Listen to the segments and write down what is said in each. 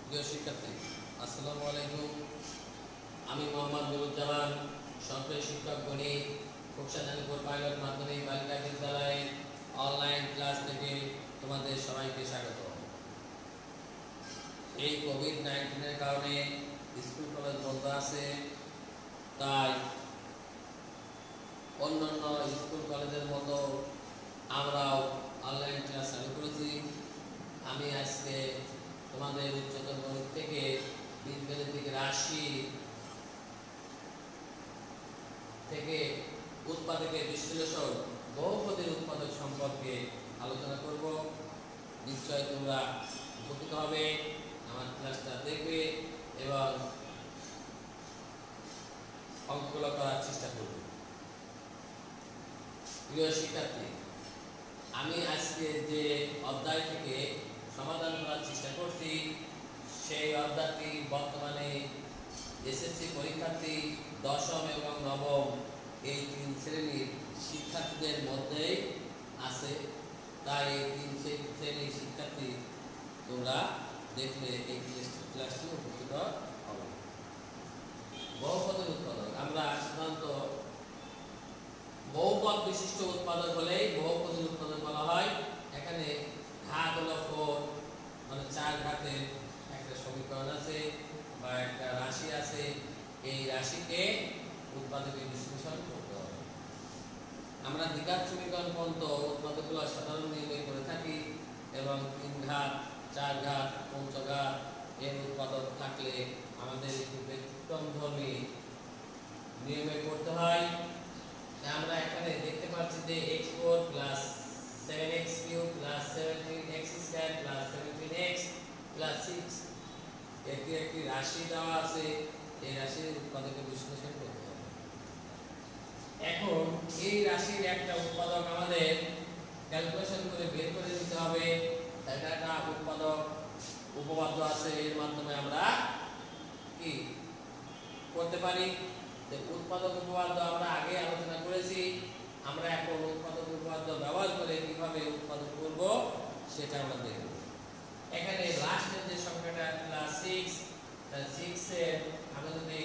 প্রিয় শিক্ষার্থী, আসসালামু আলাইকুম। আমি মোহাম্মদ নুরুজ্জামান, সহকারী শিক্ষক গণিত, খোকসা জানিপুর পাইলট মাধ্যমিক বালিকা বিদ্যালয়ের অনলাইন ক্লাস থেকে তোমাদের সবাইকে স্বাগত। এই কোভিড-19 কারণে স্কুল কলেজ বন্ধ আছে, তাই অন্যান্য স্কুল কলেজের মতো আমরাও অনলাইন ক্লাস চালু করেছি। আমি আজকে তোমাদের উচ্চতর গণিত থেকে বীজগণিতিক রাশি থেকে উৎপাদকের বিশ্লেষণ, বহুপদীর উৎপাদক সম্পর্কে আলোচনা করব। নিশ্চয় তোমরা উপকৃত হবে, আমার ক্লাসটা দেখবে এবং অঙ্কগুলো করার চেষ্টা করবে। প্রিয় শিক্ষার্থী, আমি আজকে যে অধ্যায় থেকে সমাধান করার চেষ্টা করছি, সেই অধ্যায়টি বর্তমানে এসএসসি পরীক্ষার্থী দশম এবং নবম এই তিন শ্রেণীর শিক্ষার্থীদের মধ্যেই আছে। তাই এই তিন শ্রেণীর শিক্ষার্থী তোমরা দেখলে এই ক্লাসটি উপকৃত হবে। বহুপদের উৎপাদক, আমরা সাধারণত বহুপদ বিশিষ্ট উৎপাদক হলেই বহুপদীর উৎপাদক বলা হয়। এখানে ঘাত হলো 4, মানে 4 ঘাতের একটা সমীকরণ আছে বা একটা রাশি আছে, এই রাশিকে উৎপাদকের বিশ্লেষণ করতে হবে। আমরা দ্বিঘাত সমীকরণ পর্যন্ত উৎপাদকগুলো সাধারণ নিয়মে করে থাকি এবং 3 ঘাত, 4 ঘাত, পঞ্চঘাত এর উৎপাদক থাকলে আমাদের একটু ব্যতিক্রমধর্মী নিয়মে করতে হয়। আমরা এখানে দেখতে পাচ্ছি যে x4 plus 7x3 plus 17x2 plus 17x plus 6 একটি রাশি দেওয়া আছে, এই রাশির উৎপাদকের বিশ্লেষণ করতে হবে। এখন এই রাশির একটা উৎপাদক আমাদের ক্যালকুলেশন করে বের করে দিতে হবে। এটা একটা উৎপাদক উপপাদ্য আছে, এর মাধ্যমে আমরা কি করতে পারি। উৎপাদক উপপাদ্য আমরা আগে আলোচনা করেছি, আমরা এখন উৎপাদক উপপাদ্য ব্যবহার করে কিভাবে উৎপাদক করব সেটা আমরা দেখব। এখানে লাস্টের যে সংখ্যাটা প্লাস 6, তাহলে 6 এর আমরা যদি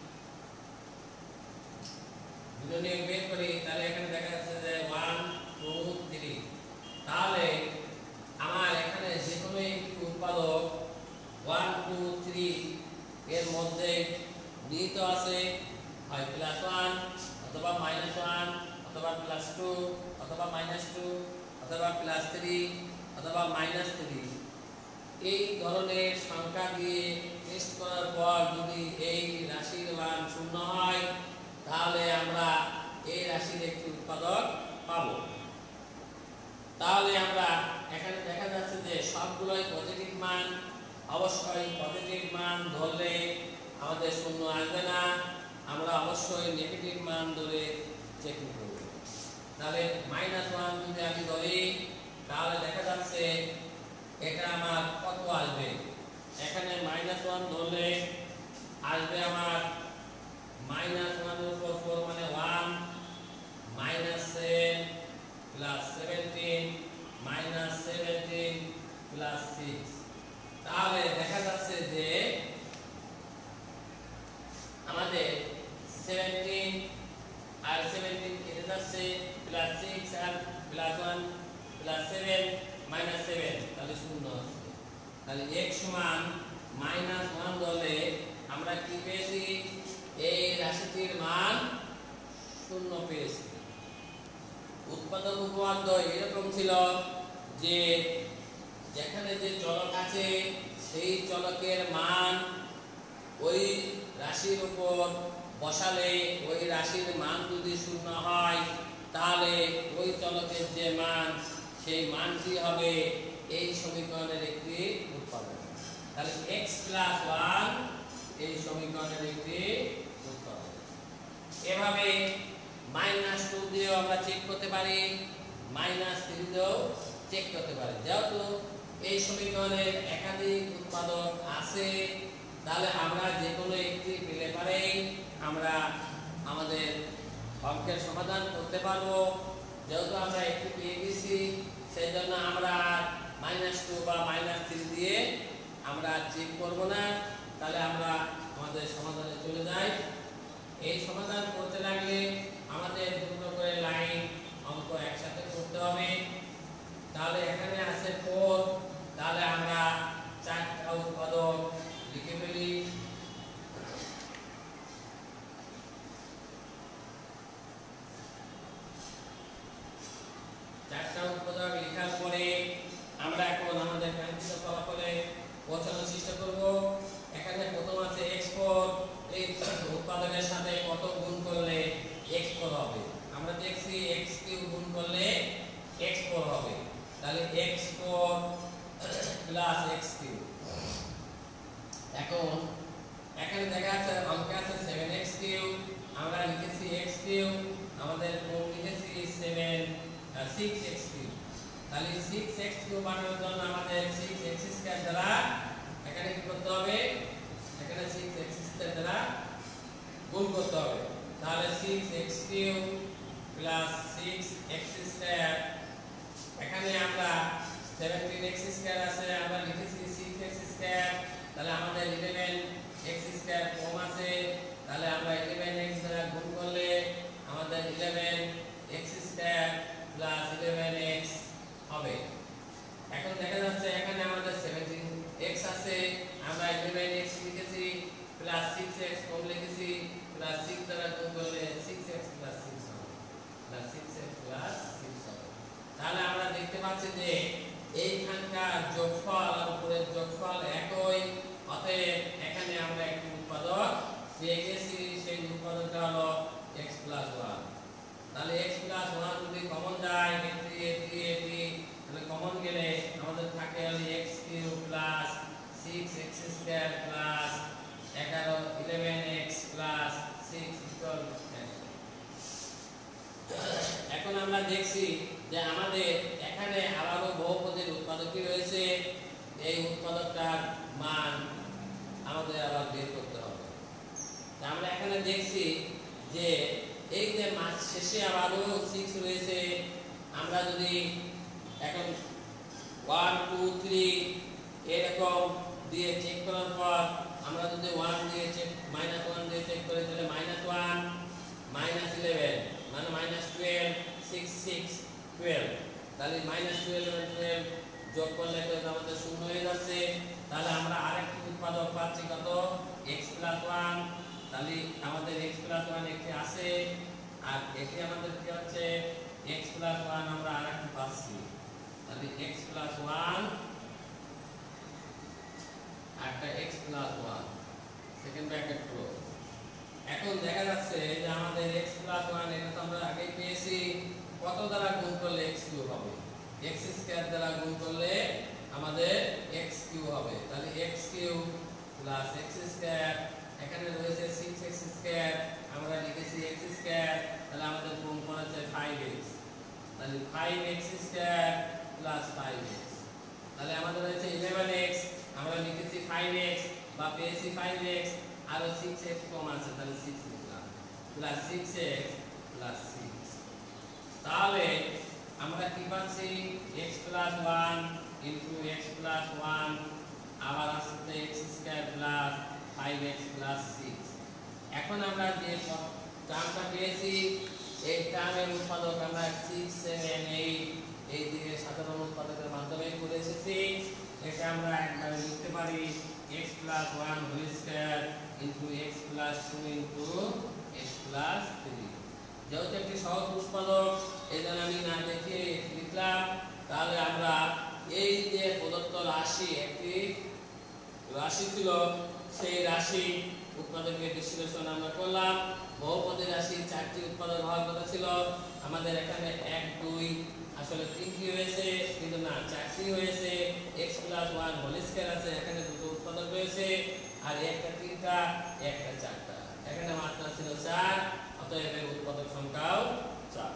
দুটো নিয়ম বের করি, তাহলে এখানে দেখা যাচ্ছে যে 1 2 3, তাহলে আমার এখানে যে কোনো একটি উৎপাদক 1 2 3 এর মধ্যে নিহিত আছে, হয় +1 অথবা -1 অথবা +2 অথবা -2 অথবা +3 অথবা -3। এই ধরনের সংখ্যা দিয়ে টেস্ট করার পর যদি এই রাশির মান 0 হয়, তাহলে আমরা এই রাশির একটি উৎপাদক পাব। তাহলে আমরা এখানে দেখা যাচ্ছে যে সবগুলোই পজিটিভ মান। অবশ্যই পজিটিভ মান ধরলে আমাদের 0 আসবে না, আমরা অবশ্যই নেগেটিভ মান ধরে চেকিং করব। তাহলে -1 যদি আমি ধরি, তাহলে দেখা যাচ্ছে এটা আমার কত আসবে। এখানে -1 ধরলে আসবে আমার -1 এর উপর 4 মানে 1, -7 প্লাস 17 -17 প্লাস 6। তাহলে দেখা যাচ্ছে যে আমাদের 17 আর 17 কেটে যাচ্ছে, প্লাস 6 আর +1 +7 -7, তাহলে 0 আসছে। তাহলে x সমান -1 ধরলে আমরা কি পেয়েছি, এই রাশিটির মান 0 পেয়েছি। উৎপাদক উপপাদ্য এরকম ছিল যে যেখানে যে চলক আছে সেই চলকের মান ওই রাশির উপর বসালে ওই রাশির মান যদি 0 হয়, তাহলে ওই চলকের যে মান সেই মানটি হবে এই সমীকরণের একটি উৎপাদক। তাহলে x + 1 এই সমীকরণের একটি উৎপাদক। এভাবে -2 দিয়েও আমরা চেক করতে পারি, -3 দিয়েও চেক করতে পারি। যেহেতু এই সমীকরণের একাধিক উৎপাদক আছে, তাহলে আমরা যে কোনো একটি পেলে পারেই আমরা আমাদের অঙ্কের সমাধান করতে পারবো। যেহেতু আমরা একটি পেয়ে গেছি, সেই জন্য আমরা -2 বা -3 দিয়ে আমরা চেক করব না, তাহলে আমরা আমাদের সমাধানে চলে যাই। এই সমাধান করতে লাগলে আমাদের দুটো করে লাইন অঙ্ক একসাথে করতে হবে। তাহলে এখানে আছে 4, তাহলে আমরা চারটা উৎপাদক লিখে ফেলি। চারটা উৎপাদক লেখার পরে আমরা এখন আমাদের কাঙ্ক্ষিত ফলাফলে পৌঁছানোর চেষ্টা করব। এখানে প্রথম আছে x4, এই উৎপাদকের সাথে কত গুণ করলে x4 হবে। আমরা দেখছি x3 গুণ করলে x4 হবে, তাহলে x4 প্লাস x3। এখন এখানে দেখা যাচ্ছে অঙ্কে আছে 7x3, আমরা লিখেছি x3, আমাদের কোণ লিখেছি 6x3। তাহলে 6x3 বানানোর জন্য আমাদের 6x2 দ্বারা এখানে কি করতে হবে, এখানে 6x2 দ্বারা গুণ করতে হবে। তাহলে 6x3 প্লাস 6x2, এখানে আমরা 17x2 আছে, আমরা লিখেছি 6x2, তাহলে আমাদের 11x2 কম আছে, তাহলে আমরা 11x দ্বারা গুণ করলে আমাদের 11x2 প্লাস 11x হবে। এখন দেখা যাচ্ছে এখানে আমাদের 17x আছে, আমরা 11x লিখেছি প্লাস 6x কম লিখেছি, প্লাস 6 দ্বারা গুণ করলে 6x প্লাস 6 হবে, প্লাস 6x প্লাস 6 হবে। তাহলে আমরা দেখতে পাচ্ছি যে এইখানকার যোগফল আর উপরের যোগফল একই, অতএব এখানে আমরা একটি উৎপাদক পেয়ে গেছি, সেই উৎপাদকটা হলো x প্লাস 1। তাহলে x প্লাস 1 যদি কমন যায়, এটি তাহলে কমন গেলে আমাদের থাকে হলো x3 plus 6x2 plus 11x plus 6 equal. এখন আমরা দেখছি যে আমাদের এখানে আবারও বহুপদীর উৎপাদকই রয়েছে, এই উৎপাদকটার মান আমাদের আবার বের করতে হবে। আমরা এখানে দেখছি যে এই যে মাস শেষে আবারও 6 রয়েছে, আমরা যদি এখন 1 2 3 এরকম দিয়ে চেক করার পর আমরা যদি 1 দিয়ে চেক -1 দিয়ে চেক করি, তাহলে -1 -11 মানে -12 6 6 12, তাহলে -12 এবং 12 যোগ করলে তো আমাদের শূন্য হয়ে যাচ্ছে। তাহলে আমরা আরেকটি উৎপাদক পাচ্ছি কত, x প্লাস 1। তাহলে আমাদের x প্লাস 1 একটি আছে, আর এটি আমাদের কি হচ্ছে x প্লাস 1 আমরা আরেকটি পাচ্ছি। তাহলে x প্লাস 1 একটা x plus 1 second bracket close. এখন দেখা যাচ্ছে যে আমাদের x প্লাস 1 এটা তো আমরা আগেই পেয়েছি, কত দ্বারা গুণ করলে x3 হবে, x2 দ্বারা গুণ করলে আমাদের x3 হবে। তাহলে x3 প্লাস x2, এখানে রয়েছে 6x2, আমরা লিখেছি x2, তাহলে আমাদের গুণ করেছে 5x, তাহলে 5x2 প্লাস 5x, তাহলে আমাদের রয়েছে 11x, আমরা লিখেছি 5x বা পেয়েছি 5x, আর 6x কম আছে, তাহলে 6 লিখলাম, প্লাস 6x প্লাস 6। তাহলে আমরা কি পাচ্ছি, x plus 1 into x plus 1 আবার আসছে x2 প্লাস 5x প্লাস 6। এখন আমরা যে টার্মটা পেয়েছি, এই টার্মের উৎপাদক আমরা 6 7 8 এই দিকে সাধারণ উৎপাদকের মাধ্যমে করে এসেছি। এটা আমরা একবারে লিখতে পারি x plus 1 whole square into x plus 2 into x plus 3। যেহেতু একটি সহজ উৎপাদক, এই জন্য আমি না দেখে লিখলাম। তাহলে আমরা এই যে প্রদত্ত রাশি, একটি রাশি ছিল, সেই রাশি উৎপাদকের বিশ্লেষণ আমরা করলাম। বহুপদী রাশি 4টি উৎপাদক হওয়ার কথা ছিল, আমাদের এখানে 1 2 আসলে 3টি হয়েছে, কিন্তু না 4টি হয়েছে। x প্লাস 1 হোল স্কয়ার আছে, এখানে দুটো উৎপাদক রয়েছে, আর একটা 3টা একটা 4টা, এখানে মাত্রা ছিল 4, অতএব এর উৎপাদক সংখ্যাও 4।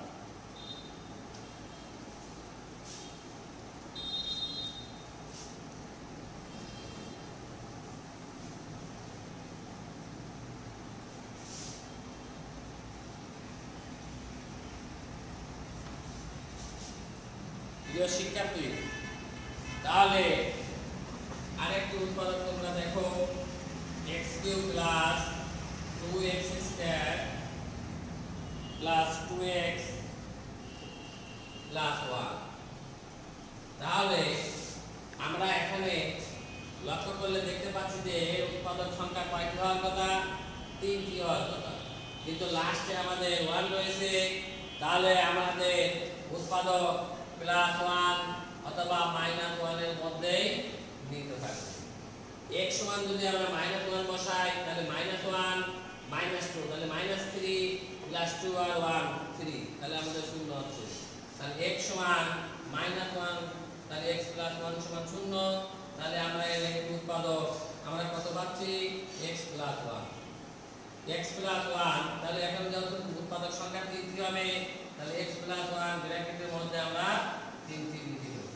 প্রিয় শিক্ষার্থী, তাহলে আরেকটি উৎপাদক তোমরা দেখো x³ plus 2x square plus 2x plus 1। তাহলে আমরা এখানে লক্ষ্য করলে দেখতে পাচ্ছি যে উৎপাদক সংখ্যা কয়টি হওয়ার কথা? 3টি হওয়ার কথা, কিন্তু লাস্টে আমাদের 1 রয়েছে। তাহলে আমাদের উৎপাদক প্লাস 1 অথবা মাইনাস 1 এর মধ্যেই নিতে থাকবে। x সমান যদি আমরা মাইনাস 1 বসাই তাহলে মাইনাস 1 মাইনাস 2 তাহলে মাইনাস 3 প্লাস 2 আর 1 3, তাহলে আমাদের শূন্য হচ্ছে। তাহলে x সমান মাইনাস 1, তাহলে x প্লাস 1 সমান 0। তাহলে আমরা এর একটি উৎপাদক আমরা কত পাচ্ছি? x plus 1। x প্লাস 1, তাহলে এখন যেহেতু উৎপাদক সংখ্যা 3টি হবে, তাহলে x প্লাস 1 ব্র্যাকেটের মধ্যে আমরা 3টি লিখে দেব।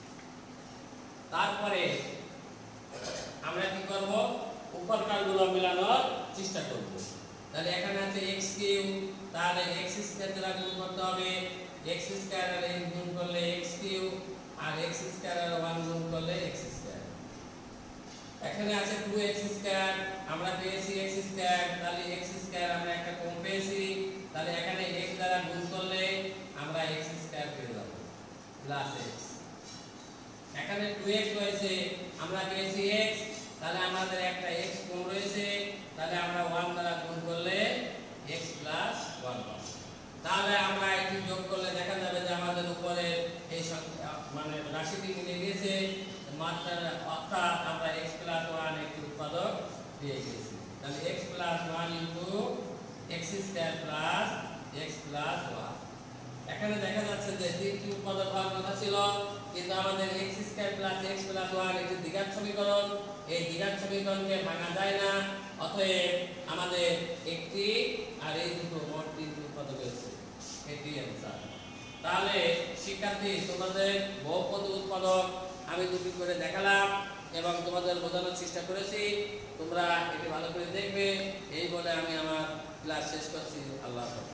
তারপরে আমরা কি করব? উপরকারগুলো মেলানোর চেষ্টা করব। তাহলে এখানে আছে x³ তাহলে x² দ্বারা গুণ করতে হবে, x² আর n গুণ করলে x³ আর x² আর 1 গুণ করলে x²। এখানে আছে 2x² আমরা পেয়েছি x², তাহলে x² আমরা একটা কম পেয়েছি, তাহলে এখানে x দ্বারা গুণ করলে আমরা x² পেয়ে যাব প্লাস x। এখানে 2x রয়েছে আমরা পেয়েছি x, তাহলে আমাদের একটা x কম রয়েছে, তাহলে আমরা 1 দ্বারা গুণ করলে x প্লাস 1 পাবো। তাহলে আমরা এটি যোগ করলে দেখা যাবে যে আমাদের উপরে এই মানে রাশিটি মিলে গিয়েছে, অর্থাৎ আমরা x প্লাস 1 একটি উৎপাদক পেয়ে গেছি। তাহলে x plus 1 into x² plus x plus 1। এখানে দেখা যাচ্ছে যে 3টি উৎপাদক হওয়ার কথা ছিল, কিন্তু আমাদের x² প্লাস x প্লাস 1 একটি দ্বিঘাত সমীকরণ। এই দ্বিঘাত সমীকরণকে ভাঙা যায় না, অতএব আমাদের একটি আর এই দুটো মোট 3টি উৎপাদক হয়েছে, এটি आंसर। তাহলে শিক্ষার্থী তোমাদের বহুপদী উৎপাদক আমি দুটি করে দেখালাম এবং তোমাদের বোঝানোর চেষ্টা করেছি, তোমরা এটি ভালো করে দেখবে। এই বলে আমি আমার ক্লাস শেষ করছি। আল্লাহ হাফেজ।